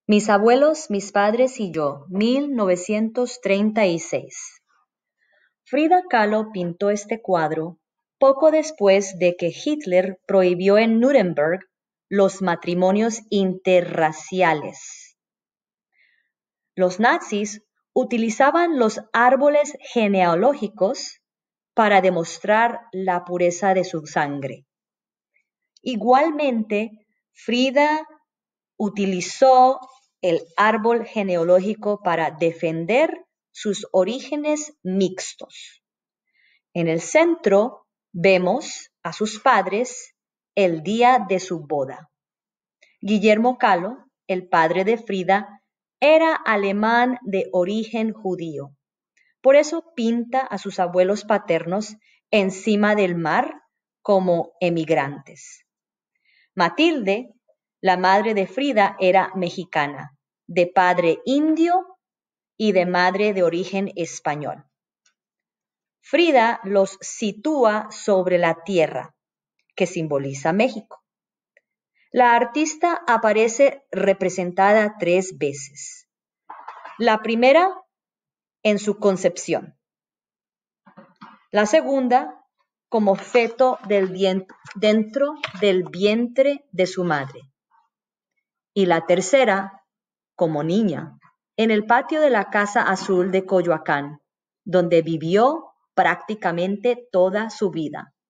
Mis abuelos, mis padres y yo, 1936. Frida Kahlo pintó este cuadro poco después de que Hitler prohibió en Nuremberg los matrimonios interraciales. Los nazis utilizaban los árboles genealógicos para demostrar la pureza de su sangre. Igualmente, Frida utilizó el árbol genealógico para defender sus orígenes mixtos. En el centro vemos a sus padres el día de su boda. Guillermo Kahlo, el padre de Frida, era alemán de origen judío. Por eso pinta a sus abuelos paternos encima del mar como emigrantes. Matilde, la madre de Frida, era mexicana, de padre indio y de madre de origen español. Frida los sitúa sobre la tierra, que simboliza México. La artista aparece representada 3 veces. La primera, en su concepción. La segunda, como feto dentro del vientre de su madre. Y la tercera, como niña, en el patio de la Casa Azul de Coyoacán, donde vivió prácticamente toda su vida.